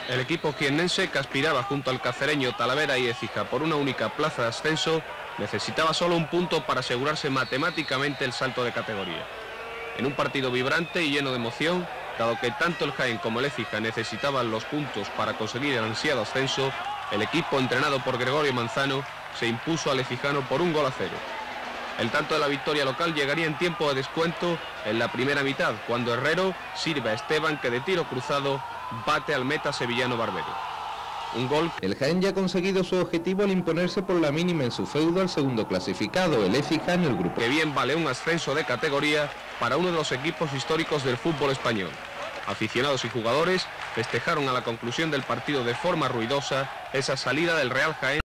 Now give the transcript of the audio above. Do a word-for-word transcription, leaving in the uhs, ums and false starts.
El equipo jiennense, que aspiraba junto al cacereño Talavera y Écija por una única plaza de ascenso, necesitaba solo un punto para asegurarse matemáticamente el salto de categoría. En un partido vibrante y lleno de emoción, dado que tanto el Jaén como el Écija necesitaban los puntos para conseguir el ansiado ascenso, el equipo entrenado por Gregorio Manzano se impuso al écijano por un gol a cero. El tanto de la victoria local llegaría en tiempo de descuento en la primera mitad, cuando Herrero sirve a Esteban, que de tiro cruzado bate al meta sevillano Barbero. Un gol. El Jaén ya ha conseguido su objetivo al imponerse por la mínima en su feudo al segundo clasificado, el Écija, en el grupo. Que bien vale un ascenso de categoría para uno de los equipos históricos del fútbol español. Aficionados y jugadores festejaron a la conclusión del partido de forma ruidosa esa salida del Real Jaén.